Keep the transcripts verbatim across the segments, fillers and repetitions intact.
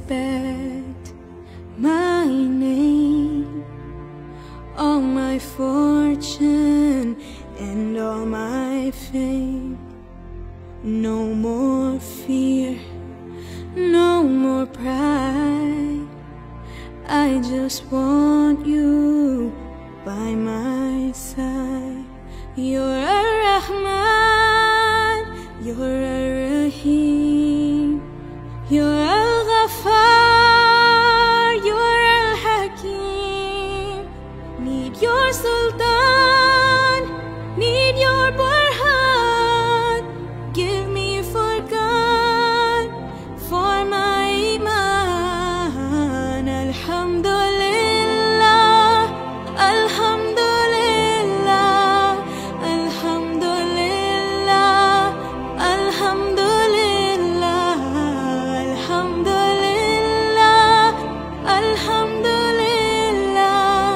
respect my name, all my fortune and all my fame. No more fear, no more pride. I just want you by my side. You're a Rahman, you're a Rahim, you're Al-Ghaffar, you're Al-Hakim. Need your Sultan, need your Burhan. Give me Furqan for my Iman. Alhamdulillah, Alhamdulillah, Alhamdulillah, Alhamdulillah, Alhamdulillah, Alhamdulillah,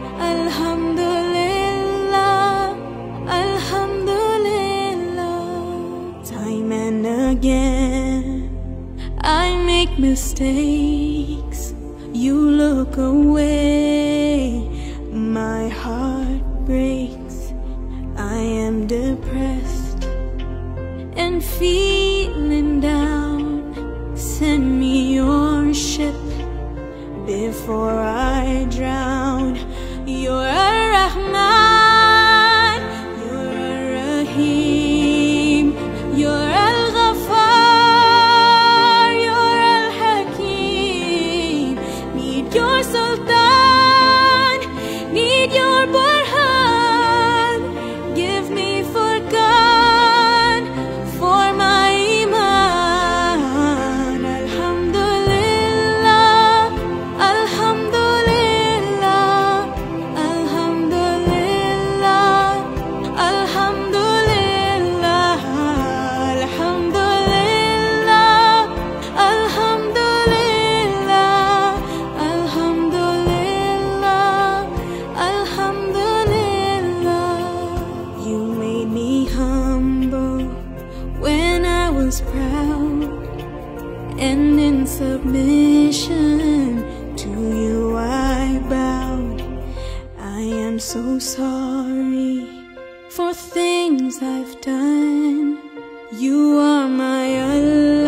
Alhamdulillah, Alhamdulillah. Time and again I make mistakes, you look away, my heart breaks. I am depressed and feeling down. Send me your ship before I drown. You're a Rahman, you're a Rahim, you're Al-Ghaffar, you're Al-Hakim. Need your Sultan, need your Burhan. Give me Furqan for my Iman. Alhamdulillah, Alhamdulillah, Alhamdulillah, Alhamdulillah, Alhamdulillah, Alhamdulillah, Alhamdulillah, Alhamdulillah. You made me humble when I was proud, and in submission to you I bowed. I am so sorry for things I've done. You are my Allah.